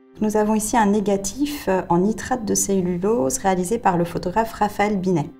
Nous avons ici un négatif en nitrate de cellulose réalisé par le photographe Raphaël Binet.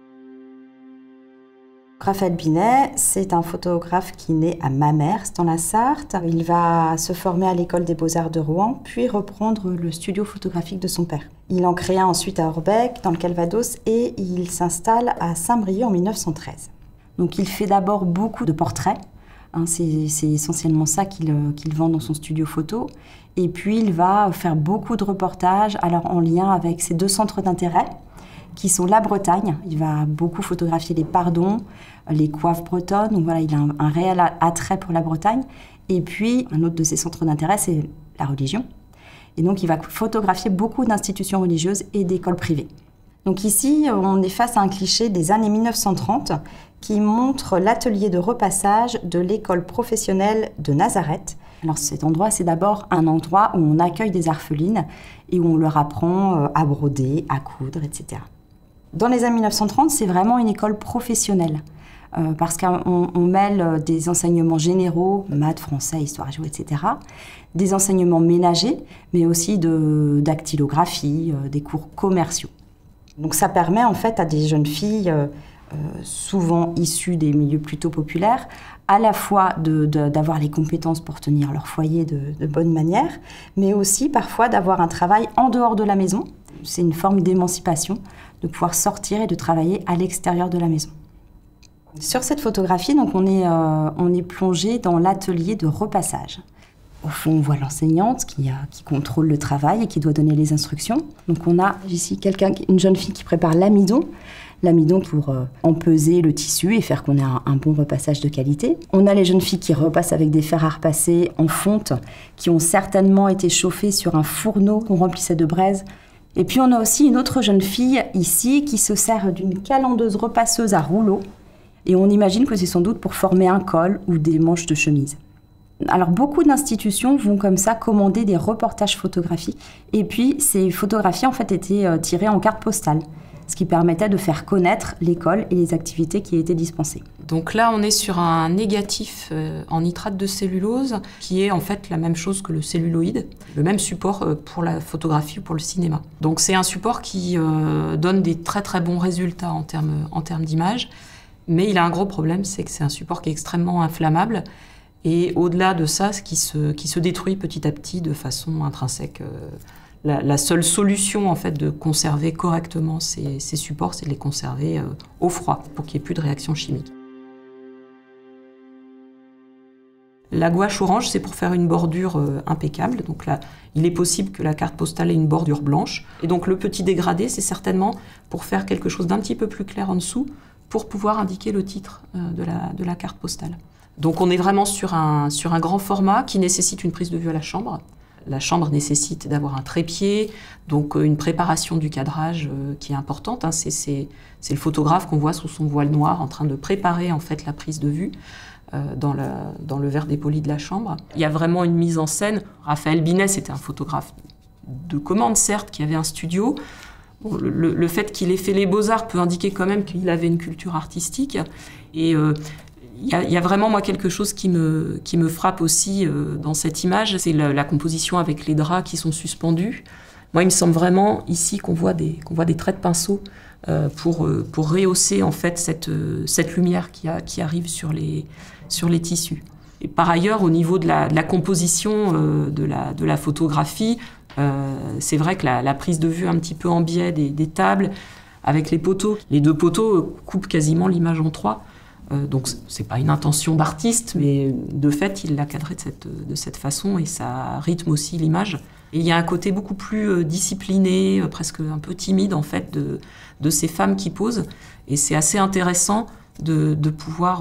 Raphaël Binet, c'est un photographe qui naît à Mamers, dans la Sarthe. Il va se former à l'école des Beaux-Arts de Rouen, puis reprendre le studio photographique de son père. Il en créa ensuite à Orbec, dans le Calvados, et il s'installe à Saint-Brieuc en 1913. Donc il fait d'abord beaucoup de portraits. C'est essentiellement ça qu'il vend dans son studio photo. Et puis il va faire beaucoup de reportages, alors en lien avec ses deux centres d'intérêt, qui sont la Bretagne. Il va beaucoup photographier les pardons, les coiffes bretonnes. Donc voilà, il a un réel attrait pour la Bretagne. Et puis, un autre de ses centres d'intérêt, c'est la religion. Et donc, il va photographier beaucoup d'institutions religieuses et d'écoles privées. Donc ici, on est face à un cliché des années 1930 qui montre l'atelier de repassage de l'école professionnelle de Nazareth. Alors cet endroit, c'est d'abord un endroit où on accueille des orphelines et où on leur apprend à broder, à coudre, etc. Dans les années 1930, c'est vraiment une école professionnelle parce qu'on mêle des enseignements généraux, maths, français, histoire géo, etc., des enseignements ménagers, mais aussi de dactylographie, des cours commerciaux. Donc ça permet en fait à des jeunes filles, souvent issues des milieux plutôt populaires, à la fois d'avoir les compétences pour tenir leur foyer de bonne manière, mais aussi parfois d'avoir un travail en dehors de la maison. C'est une forme d'émancipation, de pouvoir sortir et de travailler à l'extérieur de la maison. Sur cette photographie, donc, on est plongé dans l'atelier de repassage. Au fond, on voit l'enseignante qui contrôle le travail et qui doit donner les instructions. Donc on a ici une jeune fille qui prépare l'amidon. L'amidon pour empeser le tissu et faire qu'on ait un bon repassage de qualité. On a les jeunes filles qui repassent avec des fers à repasser en fonte, qui ont certainement été chauffées sur un fourneau qu'on remplissait de braise. Et puis on a aussi une autre jeune fille ici qui se sert d'une calendeuse repasseuse à rouleau. Et on imagine que c'est sans doute pour former un col ou des manches de chemise. Alors beaucoup d'institutions vont comme ça commander des reportages photographiques. Et puis ces photographies en fait étaient tirées en carte postale, ce qui permettait de faire connaître l'école et les activités qui étaient dispensées. Donc là, on est sur un négatif en nitrate de cellulose, qui est en fait la même chose que le celluloïd, le même support pour la photographie ou pour le cinéma. Donc c'est un support qui donne des très très bons résultats en termes d'image, mais il a un gros problème, c'est que c'est un support qui est extrêmement inflammable, et au-delà de ça, qui se détruit petit à petit de façon intrinsèque. La seule solution en fait de conserver correctement ces supports, c'est de les conserver au froid pour qu'il n'y ait plus de réaction chimique. La gouache orange, c'est pour faire une bordure impeccable. Donc là, il est possible que la carte postale ait une bordure blanche. Et donc le petit dégradé, c'est certainement pour faire quelque chose d'un petit peu plus clair en dessous, pour pouvoir indiquer le titre de la carte postale. Donc on est vraiment sur un grand format qui nécessite une prise de vue à la chambre. La chambre nécessite d'avoir un trépied, donc une préparation du cadrage qui est importante. C'est le photographe qu'on voit sous son voile noir en train de préparer en fait la prise de vue dans le verre dépoli de la chambre. Il y a vraiment une mise en scène. Raphaël Binet, c'était un photographe de commande, certes, qui avait un studio. Bon, le fait qu'il ait fait les Beaux-Arts peut indiquer quand même qu'il avait une culture artistique. Et il y a vraiment moi quelque chose qui me frappe aussi dans cette image, c'est la composition avec les draps qui sont suspendus. Moi, il me semble vraiment ici qu'on voit des traits de pinceau pour rehausser en fait cette lumière qui arrive sur les tissus. Et par ailleurs, au niveau de la composition de la photographie, c'est vrai que la prise de vue un petit peu en biais des tables avec les poteaux, les deux poteaux coupent quasiment l'image en trois. Donc c'est pas une intention d'artiste, mais de fait il l'a cadré de cette façon et ça rythme aussi l'image. Et il y a un côté beaucoup plus discipliné, presque un peu timide en fait de ces femmes qui posent. Et c'est assez intéressant de pouvoir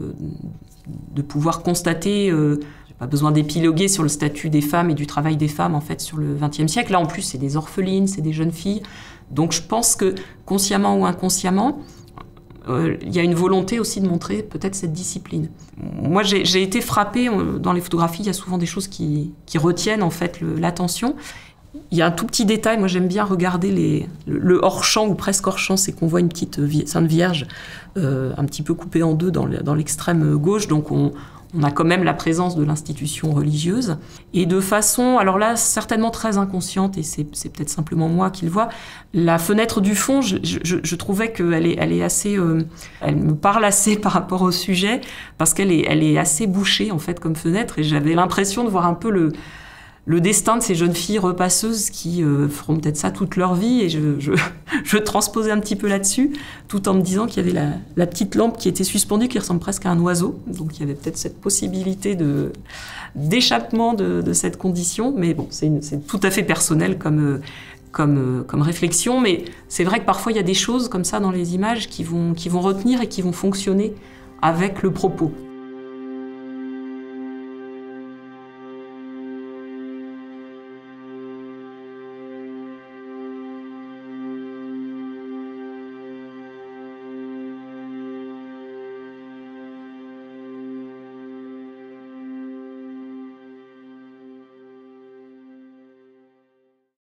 constater. J'ai pas besoin d'épiloguer sur le statut des femmes et du travail des femmes en fait sur le XXe siècle. Là en plus c'est des orphelines, c'est des jeunes filles. Donc je pense que consciemment ou inconsciemment, il y a une volonté aussi de montrer peut-être cette discipline. Moi, j'ai été frappée, dans les photographies, il y a souvent des choses qui retiennent en fait l'attention. Il y a un tout petit détail, moi j'aime bien regarder le hors-champ ou presque hors-champ, c'est qu'on voit une petite Sainte Vierge un petit peu coupée en deux dans l'extrême gauche, donc on On a quand même la présence de l'institution religieuse. Et de façon, alors là, certainement très inconsciente, et c'est peut-être simplement moi qui le vois, la fenêtre du fond, je trouvais qu'elle est assez... elle me parle assez par rapport au sujet, parce qu'elle est assez bouchée, en fait, comme fenêtre, et j'avais l'impression de voir un peu le destin de ces jeunes filles repasseuses qui feront peut-être ça toute leur vie, et je transposais un petit peu là-dessus, tout en me disant qu'il y avait la petite lampe qui était suspendue, qui ressemble presque à un oiseau, donc il y avait peut-être cette possibilité d'échappement de cette condition, mais bon, c'est tout à fait personnel comme réflexion, mais c'est vrai que parfois il y a des choses comme ça dans les images qui vont retenir et qui vont fonctionner avec le propos.